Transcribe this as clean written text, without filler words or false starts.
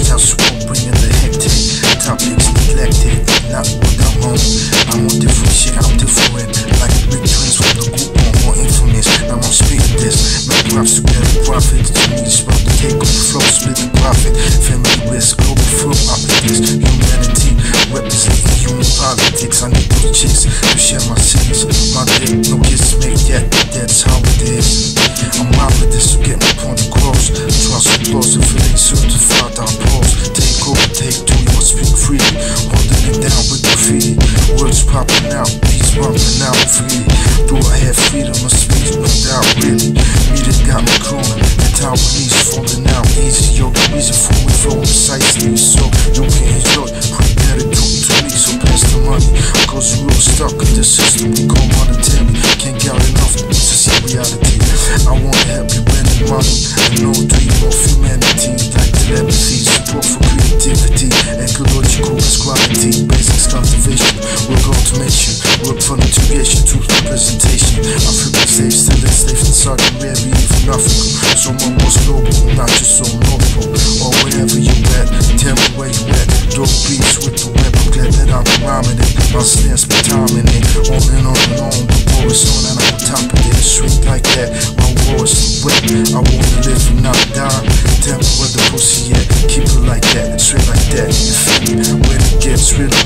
JustWar bringing the hectic. Topics neglected, not what I'm on. I'm on different shit, I'm different. Like big twins from the group on more infamous. Now I'm speaking this. No props to get a profit. To me, it's about to take on the flow, split the profit. Family risk, Globalfirm opposites. Humanity, representing human politics. I need those chicks to share my cities. My dick, no kiss make yet. That's how it is. I'm out with this to get my point across. Trust applause if it ain't certified, I'll pause. Take over, take two, you must speak freely. Holding it down with graffiti. Words popping out, beats bumping out freely. Do I have freedom of speech? No doubt, really. Media got me crawling, the tower knees falling out easy. Yo, the reason for me flow precisely so you can enjoy. Quick attitude to me, so pass the money. Cause we're all stuck in the system we call monetary. Can't get enough to see reality. I wanna help you win the money. I know a dream of humanity, like telepathy, support for creativity, ecological equality, basics conservation, work automation, work for integration, truth representation. African slaves still enslaved in Saudi Arabia, even Africa. So my most global, not just so North Pole, or wherever you at. Tell me where you at. Dope beats with the web. I'm glad that I'm rhyming it. My stance be timing it. On and on and on. The war is on and I'm on top of it. Straight like that. My war is wet. I wanna live and not die. Tell me where the pussy at. Keep it like that. Straight like that. You feel me? When it gets real,